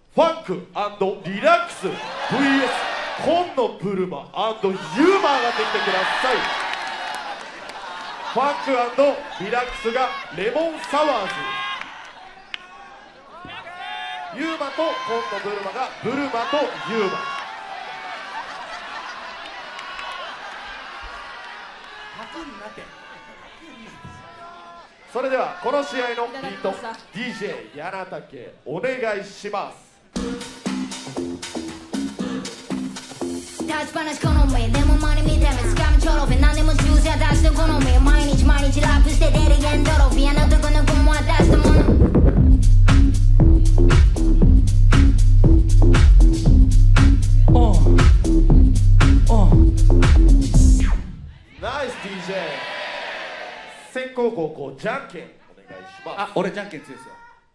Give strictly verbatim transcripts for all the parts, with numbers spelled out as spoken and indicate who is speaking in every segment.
Speaker 1: ファンク&リラックス ブイエス 紺野ブルマ&ユーマーができてください。ファンク&リラックスがレモンサワーズ、ユーマと紺野ブルマがブルマとユーマ。それではこの試合のビート ディージェー 柳竹お願いします。
Speaker 2: 立ち話好みでもマネ見てみつかみちょろび何でもジュースや出して好み毎日毎日ラップしてデリゲンドロフィーあのとこの子も出したもの
Speaker 1: おうおうナイス ディージェー。 先攻後攻じゃんけんお願いします。
Speaker 3: あ、俺じゃんけん強いですよ。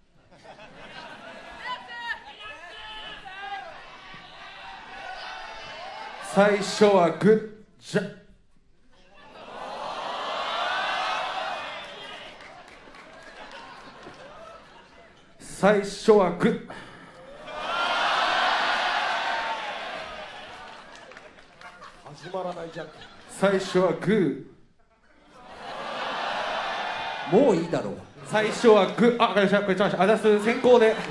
Speaker 3: 最初はグッじゃ最初はグッ
Speaker 1: 始まらないじゃんけん。
Speaker 3: 最初はグーもういいだろう。最初はグーあ、これちゃいました。あだす先行でいいです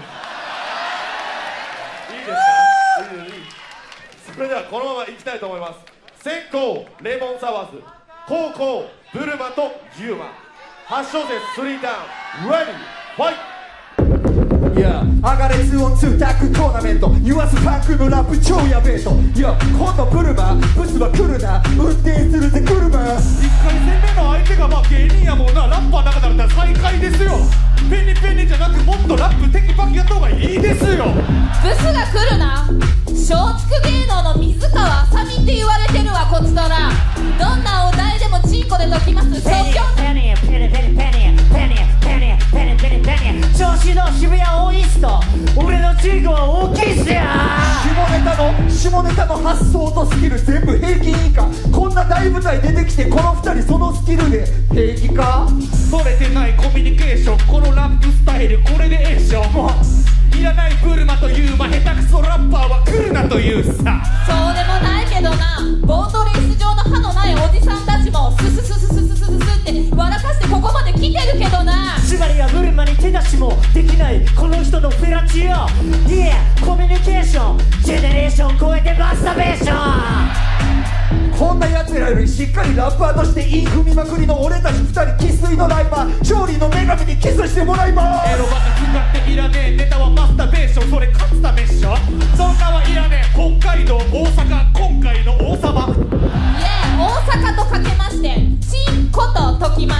Speaker 1: か。いいですいい。それではこのままいきたいと思います。先攻レモンサワーズ、後攻ブルマとユーマ。はち勝戦スリーターンレディーファイト。
Speaker 4: いや、アガレツオンツータッグトーナメント、言わすパンクのラップ超やべえと。いや、今度ブルマブスは来るな、運転するぜ車。
Speaker 3: いっかい戦目の相手がまあ芸人やもんな。ラッパーの中だったら最下位ですよ。ペニペニじゃなくもっとラップテキパキやった方がいいですよ。
Speaker 5: ブスが来るな、松竹芸能の水川あさみって言われてるわこちとら。どんなお題でもチンコで解きます。即興
Speaker 6: ペニーペニーペニーペニーペニーペニーペニーペニーペニー調子の渋谷オイスト、俺のチンコは大きいっすよ。
Speaker 4: 下ネタの下ネタの発想とスキル全部平均以下。こんな大舞台出てきてこの二人そのスキルで平気か。
Speaker 3: 取れてないコミュニケーション、このラップスタイルこれでええっしょ。もういらないブルマとユーマ、下手くそラッパーは来るなというさ。
Speaker 5: そうでもないけどな、ボートレース場の歯のないおじさんたちもススススススススって笑かしてここまで来てるけどな。
Speaker 6: つまりはブルマに手出しもできないこの人のフェラチオ。いや、コミュニケーションジェネレーション超えてマスタベーション。
Speaker 4: こんな奴らよりしっかりラッパーとしてイン踏みまくりの俺たち二人生粋のライバー、勝利の女神にキスしてもらいます。
Speaker 3: エロバカ使っていらねえ、ネタはマスタベーション、それ勝つためっしょ。そんなはいらねえ、北海道大阪今回の王様。
Speaker 5: いえ、大阪とかけましてチンコと解きます。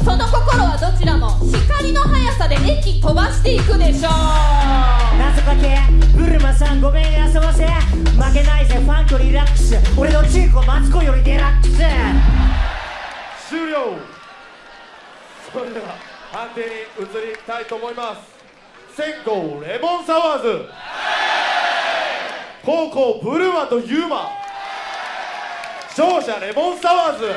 Speaker 5: その心はどちらも光の速さで駅飛ばしていくでしょう。
Speaker 6: 謎かけブルマさんごめん遊ばせ、負けないぜファンクリラックス、俺のチンコマツコよりデラックス。
Speaker 1: 終了。それでは判定に移りたいと思います。先攻レモンサワーズ、後攻ブルマとユーマ。勝者レモンサワーズ。